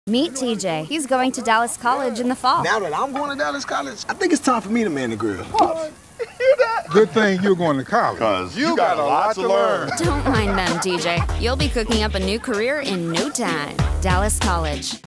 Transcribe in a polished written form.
Meet TJ. He's going to Dallas College in the fall. Now that I'm going to Dallas College, I think it's time for me to man the grill. Good thing you're going to college. Because you got a lot to learn. Don't mind them, TJ. You'll be cooking up a new career in no time. Dallas College.